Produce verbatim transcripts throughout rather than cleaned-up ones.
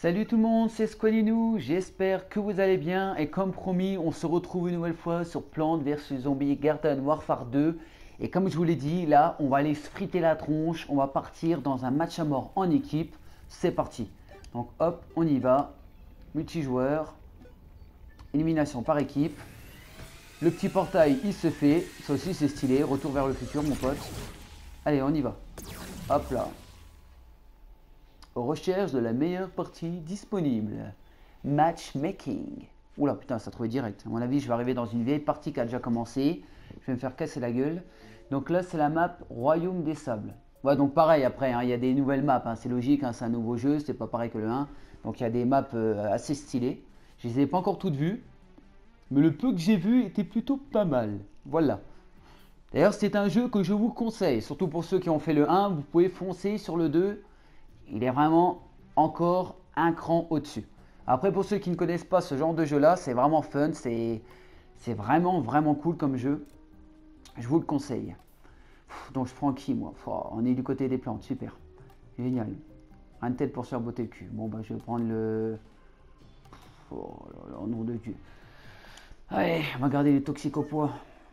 Salut tout le monde, c'est Squalinou, j'espère que vous allez bien et comme promis, on se retrouve une nouvelle fois sur Plants versus. Zombies Garden Warfare deux. Et comme je vous l'ai dit, là, on va aller se friter la tronche, on va partir dans un match à mort en équipe. C'est parti. Donc hop, on y va. Multijoueur, élimination par équipe. Le petit portail, il se fait. Ça aussi, c'est stylé. Retour vers le futur, mon pote. Allez, on y va. Hop là. Recherche de la meilleure partie disponible. Matchmaking. Oula, putain, ça a trouvé direct. À mon avis, je vais arriver dans une vieille partie qui a déjà commencé. Je vais me faire casser la gueule. Donc là, c'est la map Royaume des Sables. Ouais, donc pareil, après, hein, il y a des nouvelles maps. Hein, c'est logique, hein, c'est un nouveau jeu. C'est pas pareil que le un. Donc il y a des maps euh, assez stylées. Je les ai pas encore toutes vues. Mais le peu que j'ai vu était plutôt pas mal. Voilà. D'ailleurs, c'est un jeu que je vous conseille. Surtout pour ceux qui ont fait le un. Vous pouvez foncer sur le deux. Il est vraiment encore un cran au-dessus. Après, pour ceux qui ne connaissent pas ce genre de jeu-là, c'est vraiment fun. C'est vraiment, vraiment cool comme jeu. Je vous le conseille. Donc, je prends qui, moi? On est du côté des plantes. Super. Génial. Un de tête pour se faire botter le cul. Bon, bah, je vais prendre le... Oh là là, nom de Dieu. Allez, on va garder les toxicopois.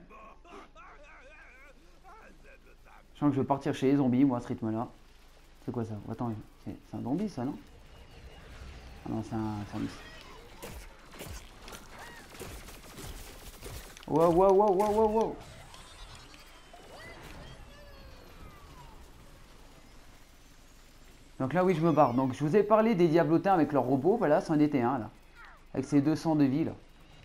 Je sens que je vais partir chez les zombies, moi, à ce rythme-là. C'est quoi ça? Attends, c'est un zombie ça, non? Ah non, c'est un zombie. Wow, wow, wow, wow, wow, wow. Donc là, oui, je me barre. Donc, je vous ai parlé des diablotins avec leur robot. Voilà, c'en était un, là. Avec ses deux cents de vie, là.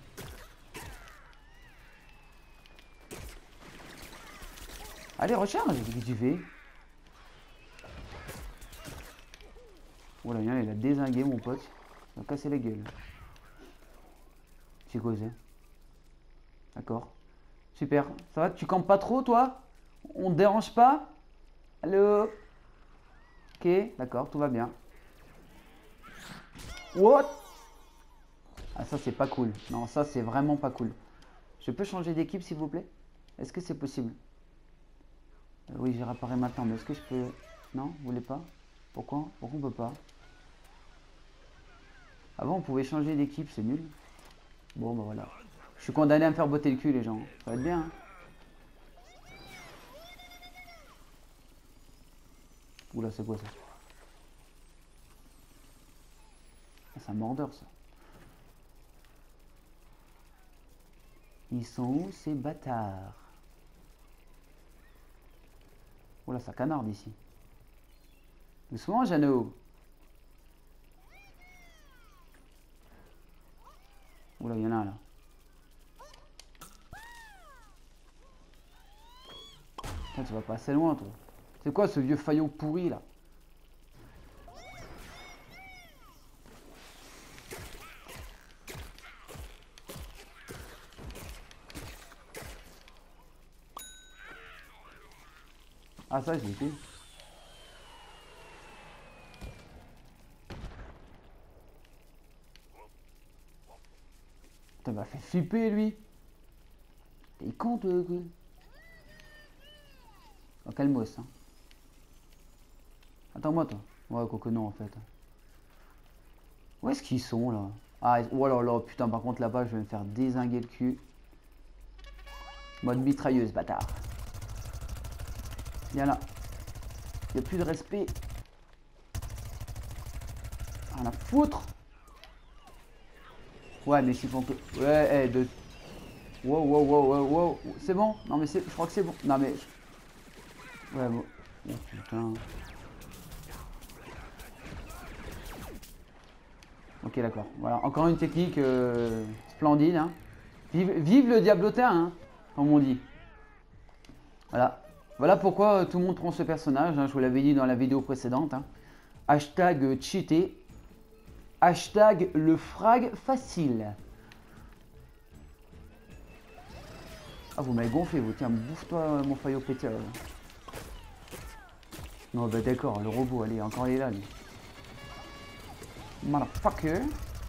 Allez, recharge, qu'est-ce que tu fais? Oh là, il a dézingué mon pote. Il a cassé la gueule. C'est quoi ça? D'accord. Super. Ça va? Tu campes pas trop, toi? On te dérange pas? Allô? Ok, d'accord, tout va bien. What? Ah, ça, c'est pas cool. Non, ça, c'est vraiment pas cool. Je peux changer d'équipe, s'il vous plaît? Est-ce que c'est possible? euh, Oui, j'ai réparé maintenant, mais est-ce que je peux... Non, vous voulez pas? Pourquoi? Pourquoi on peut pas? Avant, on pouvait changer d'équipe, c'est nul. Bon, bah voilà. Je suis condamné à me faire botter le cul, les gens. Ça va être bien. Hein. Oula, c'est quoi ça? Ah, c'est un mordeur, ça. Ils sont où, ces bâtards? Oula, ça canarde ici. Doucement, Jeannot. Oula, il y en a un là. Putain, tu vas pas assez loin, toi. C'est quoi ce vieux faillot pourri là? Ah, ça, j'ai fait. Putain, il m'a fait flipper lui. T'es con, toi, quoi. Oh, calmos, hein. Attends-moi, toi. Ouais, quoi que non, en fait. Où est-ce qu'ils sont, là? Ah, oh là là, putain, par contre, là-bas, je vais me faire dézinguer le cul. Mode mitrailleuse, bâtard. Viens là. Il n'y a plus de respect. Rien à foutre. Ouais, mais s'ils font que... Ouais, hey, de... Wow, wow, wow, wow, wow. C'est bon? Non, mais c'est... Je crois que c'est bon. Non, mais... Ouais, bon. Oh, putain. Ok, d'accord. Voilà, encore une technique euh, splendide. Hein. Vive, vive le diablotin, hein, comme on dit. Voilà. Voilà pourquoi euh, tout le monde prend ce personnage. Hein, je vous l'avais dit dans la vidéo précédente. Hein. Hashtag euh, cheaté. Hashtag le frag facile. Ah, vous m'avez gonflé, vous. Tiens, bouffe-toi euh, mon faillot pété. Euh. Non, bah d'accord, le robot, allez, encore il est là, lui. Motherfucker.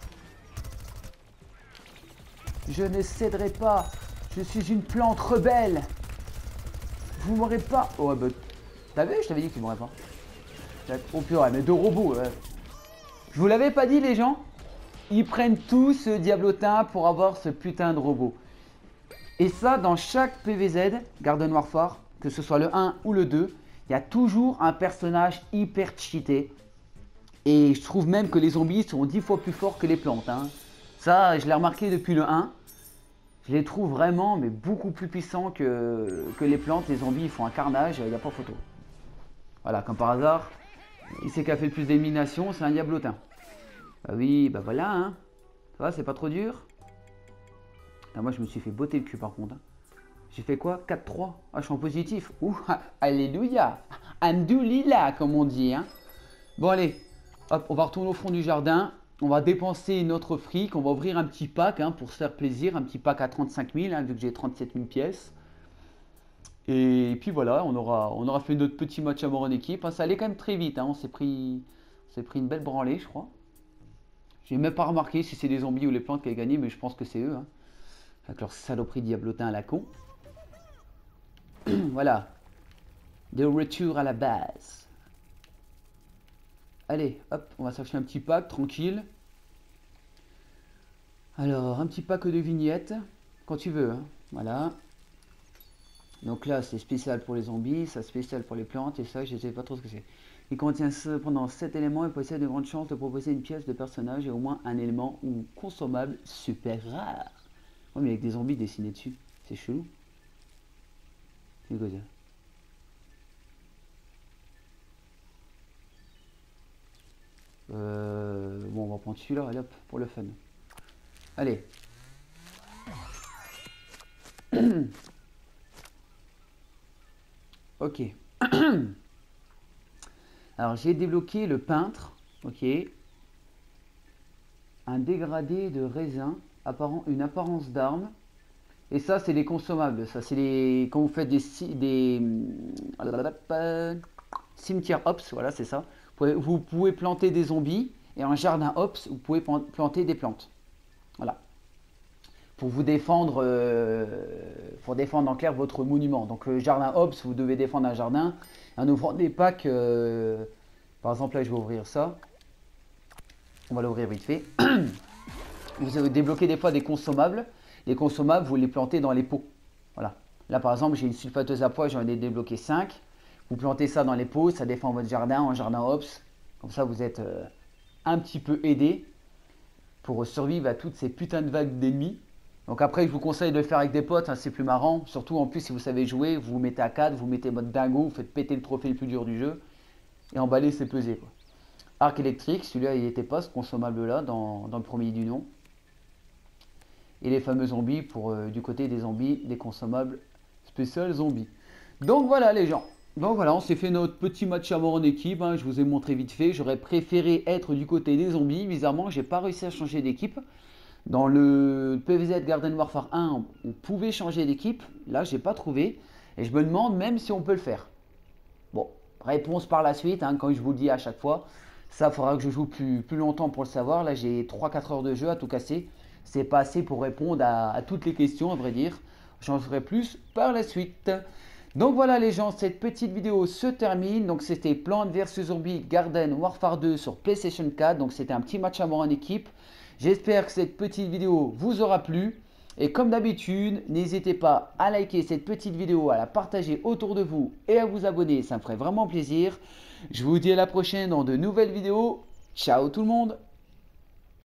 Je ne céderai pas. Je suis une plante rebelle. Vous m'aurez pas. Oh, bah. T'as vu? Je t'avais dit que tu m'aurais pas. Oh purée, mais deux robots. Ouais. Je vous l'avais pas dit les gens, ils prennent tous ce diablotin pour avoir ce putain de robot. Et ça, dans chaque P V Z, Garden Warfare, que ce soit le un ou le deux, il y a toujours un personnage hyper cheaté. Et je trouve même que les zombies sont dix fois plus forts que les plantes. Hein. Ça, je l'ai remarqué depuis le un. Je les trouve vraiment, mais beaucoup plus puissants que, que les plantes. Les zombies, ils font un carnage, il n'y a pas photo. Voilà, comme par hasard, il sait qui a fait le plus d'élimination, c'est un diablotin. Bah oui, bah voilà, hein. Ça va, c'est pas trop dur. Ah, moi, je me suis fait botter le cul par contre. Hein. J'ai fait quoi? quatre trois. Ah, je suis en positif. Ouh, alléluia. Andoulilah, comme on dit. Hein. Bon, allez. Hop, on va retourner au fond du jardin. On va dépenser notre fric. On va ouvrir un petit pack hein, pour se faire plaisir. Un petit pack à trente-cinq mille, hein, vu que j'ai trente-sept mille pièces. Et puis voilà, on aura, on aura fait notre petit match à mort en équipe. Hein, ça allait quand même très vite. Hein, on s'est pris, on s'est pris une belle branlée, je crois. J'ai même pas remarqué si c'est les zombies ou les plantes qui avaient gagné, mais je pense que c'est eux. Hein. Avec leur saloperie diablotin à la con. Voilà. De retour à la base. Allez, hop, on va chercher un petit pack, tranquille. Alors, un petit pack de vignettes. Quand tu veux, hein. Voilà. Donc là, c'est spécial pour les zombies, ça spécial pour les plantes, et ça, je ne sais pas trop ce que c'est. Il contient cependant sept éléments et possède de grandes chances de proposer une pièce de personnage et au moins un élément ou consommable super rare. Oh, mais avec des zombies dessinés dessus, c'est chelou. C'est quoi ça? Euh, bon, on va prendre celui-là, allez hop, pour le fun. Allez. Ok. Alors, j'ai débloqué le peintre. Ok. Un dégradé de raisin, apparent, une apparence d'arme. Et ça, c'est les consommables. Ça, c'est les. Quand vous faites des, des cimetières ops, voilà, c'est ça. Vous pouvez, vous pouvez planter des zombies. Et en jardin ops, vous pouvez planter des plantes. Voilà. Pour vous défendre, euh, pour défendre en clair votre monument. Donc, le jardin ops, vous devez défendre un jardin. En ouvrant des packs, euh, par exemple, là, je vais ouvrir ça. On va l'ouvrir vite fait. Vous avez débloqué des fois des consommables. Les consommables, vous les plantez dans les pots. Voilà. Là, par exemple, j'ai une sulfateuse à pois, j'en ai débloqué cinq. Vous plantez ça dans les pots, ça défend votre jardin en jardin ops. Comme ça, vous êtes euh, un petit peu aidé pour survivre à toutes ces putains de vagues d'ennemis. Donc après, je vous conseille de le faire avec des potes, hein, c'est plus marrant. Surtout en plus, si vous savez jouer, vous vous mettez à quatre, vous mettez votre dingo, vous faites péter le trophée le plus dur du jeu. Et emballer, c'est pesé, quoi. Arc électrique, celui-là, il n'était pas ce consommable-là dans, dans le premier du nom. Et les fameux zombies, pour euh, du côté des zombies, des consommables spécial zombies. Donc voilà les gens. Donc voilà, on s'est fait notre petit match à mort en équipe. Hein, je vous ai montré vite fait. J'aurais préféré être du côté des zombies. Bizarrement, j'ai pas réussi à changer d'équipe. Dans le P V Z Garden Warfare un, on pouvait changer d'équipe. Là, j'ai pas trouvé. Et je me demande même si on peut le faire. Bon, réponse par la suite, hein, quand je vous le dis à chaque fois. Ça, il faudra que je joue plus, plus longtemps pour le savoir. Là, j'ai trois quatre heures de jeu à tout casser. C'est pas assez pour répondre à, à toutes les questions, à vrai dire. J'en ferai plus par la suite. Donc voilà les gens, cette petite vidéo se termine. Donc c'était Plants versus Zombies Garden Warfare deux sur PlayStation quatre. Donc c'était un petit match à mort en équipe. J'espère que cette petite vidéo vous aura plu. Et comme d'habitude, n'hésitez pas à liker cette petite vidéo, à la partager autour de vous et à vous abonner. Ça me ferait vraiment plaisir. Je vous dis à la prochaine dans de nouvelles vidéos. Ciao tout le monde!